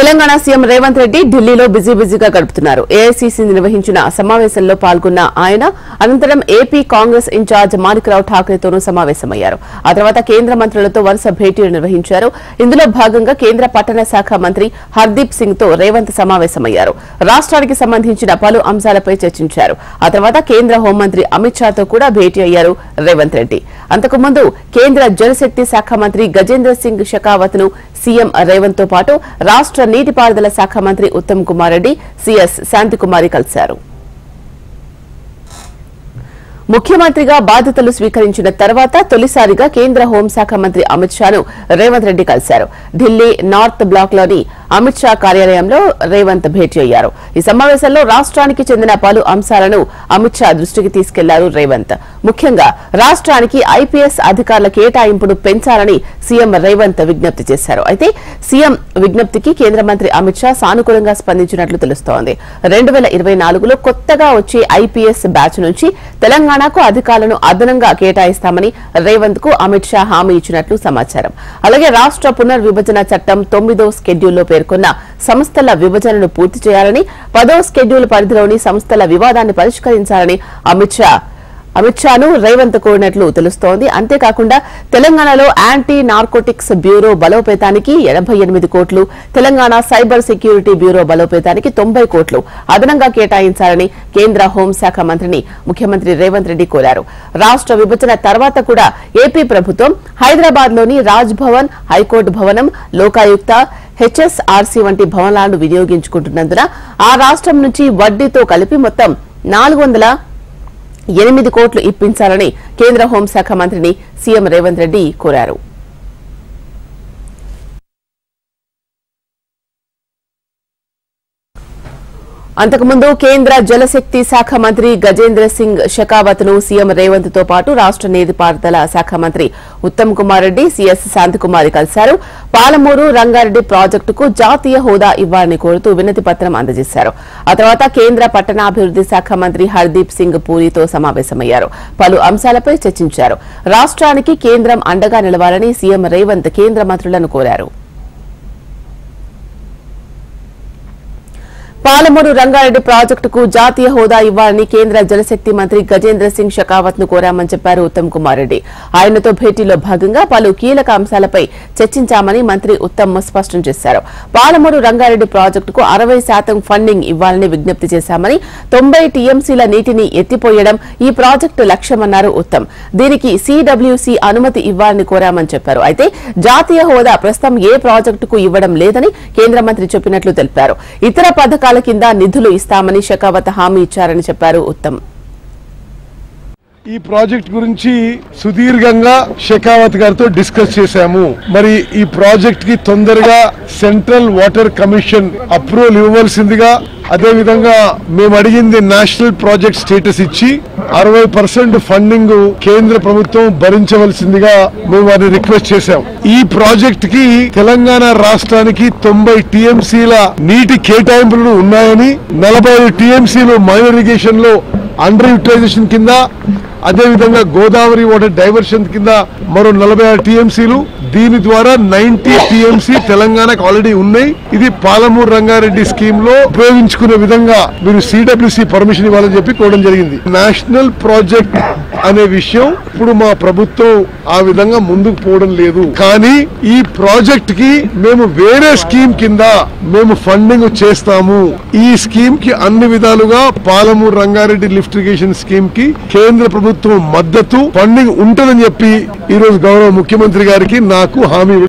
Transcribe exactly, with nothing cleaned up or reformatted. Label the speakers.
Speaker 1: Telangana CM Revanth Reddy ఢిల్లీలో busy బిజీగా గడుపుతున్నారు. ఏఐసీసీ నిర్వహించిన సమావేశంలో పాల్గొన్న ఆయన అనంతరం ఏపీ కాంగ్రెస్ ఇన్ఛార్జ్ మాణిక్రావు ఠాక్రేతోనూ సమావేశమయ్యారు. ఆ తర్వాత కేంద్ర మంత్రులతో వరుస భేటీలు నిర్వహించారు. ఇందులో భాగంగా కేంద్ర పట్టణ శాఖ మంత్రి హర్దీప్ సింగ్ తో రేవంత్ సమావేశమయ్యారు. రాష్ట్రానికి సంబంధించిన పలు అంశాలపై చర్చించారు. ఆ తర్వాత కేంద్ర హోంమంత్రి అమిత్ షాతో కూడా భేటీ అయ్యారు రేవంత్ రెడ్డి. అంతకుముందు కేంద్ర జలశక్తి శాఖ మంత్రి గజేంద్ర సింగ్ షెకావత్ ను సీఎం రేవంత్ తో పాటు రాష్ట్ర నీటిపారుదల శాఖ మంత్రి ఉత్తమ్ కుమార్ రెడ్డి, సీఎస్ శాంతికుమారి కలిశారు. ముఖ్యమంత్రిగా బాధ్యతలు స్వీకరించిన తర్వాత తొలిసారిగా కేంద్ర హోంశాఖ మంత్రి అమిత్ షాను రేవంత్ రెడ్డి కలిశారు. ఢిల్లీ నార్త్ బ్లాక్ లోని అమిత్ షా కార్యాలయంలో రేవంత్ భేటీ అయ్యారు. ఈ సమావేశంలో రాష్ట్రానికి చెందిన పలు అంశాలను అమిత్ షా దృష్టికి తీసుకెళ్లారు రేవంత్. ముఖ్యంగా రాష్ట్రానికి ఐపీఎస్ అధికారుల కేటాయింపును పెంచాలని సీఎం రేవంత్ విజ్ఞప్తి చేశారు. అయితే సీఎం విజ్ఞప్తికి కేంద్ర మంత్రి అమిత్ షా సానుకూలంగా స్పందించినట్లు తెలుస్తోంది. రెండు వేల ఇరవై నాలుగులో కొత్తగా వచ్చే ఐపీఎస్ బ్యాచ్ నుంచి తెలంగాణకు అధికారులను అదనంగా కేటాయిస్తామని రేవంత్ కు అమిత్ షా హామీ ఇచ్చినట్లు సమాచారం. అలాగే రాష్ట్ర పునర్విభజన చట్టం తొమ్మిదో స్కెడ్యూల్లో పేర్కొన్న సంస్థల విభజనను పూర్తి చేయాలని, పదో స్కెడ్యూల్ పరిధిలోని సంస్థల వివాదాన్ని పరిష్కరించాలని అమిత్ షా అమిత్ షాను రేవంత్ కోరినట్లు తెలుస్తోంది. అంతేకాకుండా తెలంగాణలో యాంటీ నార్కోటిక్స్ బ్యూరో బలోపేతానికి ఎనభై ఎనిమిది కోట్లు, తెలంగాణ సైబర్ సెక్యూరిటీ బ్యూరో బలోపేతానికి తొంభై కోట్లు అదనంగా కేటాయించాలని కేంద్ర హోంశాఖ మంత్రిని ముఖ్యమంత్రి రేవంత్ రెడ్డి కోరారు. రాష్ట్ర విభజన తర్వాత కూడా ఏపీ ప్రభుత్వం హైదరాబాద్ లోని రాజ్ భవన్, హైకోర్టు భవనం, లోకాయుక్త, హెచ్ఎస్ఆర్సీ వంటి భవనాలను వినియోగించుకుంటున్నందున ఆ రాష్ట్రం నుంచి వడ్డీతో కలిపి మొత్తం నాలుగు వందల ఎనిమిది కోట్లు ఇప్పించాలని కేంద్ర హోంశాఖ మంత్రిని సీఎం రేవంత్ రెడ్డి కోరారు. అంతకుముందు కేంద్ర జలశక్తి శాఖ మంత్రి గజేంద్ర సింగ్ షెకావత్ ను సీఎం రేవంత్ తో పాటు రాష్ట్ర నీటిపారుదల శాఖ మంత్రి ఉత్తమ్ కుమార్ రెడ్డి, సీఎస్ శాంతికుమారి కలిశారు. పాలమూరు రంగారెడ్డి ప్రాజెక్టుకు జాతీయ హోదా ఇవ్వాలని కోరుతూ వినతి పత్రం అందజేశారు. ఆ తర్వాత కేంద్ర పట్టణాభివృద్ది శాఖ మంత్రి హర్దీప్ సింగ్ పూరితో సమావేశమయ్యారు. పలు అంశాలపై చర్చించారు. రాష్ట్రానికి కేంద్రం అండగా నిలవాలని సీఎం రేవంత్ కేంద్ర మంత్రులను కోరారు. పాలమూరు రంగారెడ్డి ప్రాజెక్టుకు జాతీయ హోదా ఇవ్వాలని కేంద్ర జలశక్తి మంత్రి గజేంద్ర సింగ్ షెకావత్ ను కోరామని చెప్పారు ఉత్తమ్ కుమార్ రెడ్డి. ఆయనతో భేటీలో భాగంగా పలు కీలక అంశాలపై చర్చించామని మంత్రి ఉత్తమ్ స్పష్టం చేశారు. పాలమూరు రంగారెడ్డి ప్రాజెక్టుకు అరవై శాతం ఫండింగ్ ఇవ్వాలని విజ్ఞప్తి చేశామని, తొంభై టీఎంసీల నీటిని ఎత్తిపోయడం ఈ ప్రాజెక్టు లక్ష్యమన్నారు ఉత్తమ్. దీనికి సీడబ్ల్యూసీ అనుమతి ఇవ్వాలని కోరామని చెప్పారు. అయితే జాతీయ హోదా ప్రస్తుతం ఏ ప్రాజెక్టుకు ఇవ్వడం లేదని కేంద్ర మంత్రి చెప్పినట్లు తెలిపారు. ఇతర పథకాల కింద నిధులు ఇస్తామని షెకావత్ హామీ ఇచ్చారని చెప్పారు ఉత్తమ్.
Speaker 2: ఈ ప్రాజెక్ట్ గురించి సుదీర్ఘంగా షెకావత్ గారితో డిస్కస్ చేశాము. మరి ఈ ప్రాజెక్ట్ కి తొందరగా సెంట్రల్ వాటర్ కమిషన్ అప్రూవల్ ఇవ్వవలసిందిగా, అదే విధంగా మేము అడిగింది నేషనల్ ప్రాజెక్ట్ స్టేటస్ ఇచ్చి అరవై పర్సెంట్ ఫండింగ్ కేంద్ర ప్రభుత్వం భరించవలసిందిగా మేము వారిని రిక్వెస్ట్ చేశాం. ఈ ప్రాజెక్ట్ కి తెలంగాణ రాష్ట్రానికి తొంభై టీఎంసీల నీటి కేటాయింపులు ఉన్నాయని, నలభై టీఎంసీలు మైనర్ ఇరిగేషన్ లో అండర్ యూటిలైజేషన్ కింద, అదేవిధంగా గోదావరి వాటర్ డైవర్షన్ కింద మరో నలభై ఆరు టీఎంసీలు, దీని ద్వారా నైన్టీ టీఎంసీ తెలంగాణకు ఆల్రెడీ ఉన్నాయి. ఇది పాలమూరు రంగారెడ్డి స్కీమ్ లో ఉపయోగించుకునే విధంగా మీరు సిడబ్ల్యూసీ పర్మిషన్ ఇవ్వాలని చెప్పి కోరడం జరిగింది. నేషనల్ ప్రాజెక్ట్ అనే విషయం ఇప్పుడు మా ప్రభుత్వం ఆ విధంగా ముందుకు పోవడం లేదు. కానీ ఈ ప్రాజెక్ట్ కి మేము వేరే స్కీమ్ కింద మేము ఫండింగ్ చేస్తాము. ఈ స్కీమ్ కి అన్ని విధాలుగా Palamuru Rangareddy lift irrigation scheme కి కేంద్ర ప్రభుత్వం మద్దతు, ఫండింగ్ ఉంటుందని చెప్పి ఈ రోజు గౌరవ ముఖ్యమంత్రి గారికి నాకు హామీ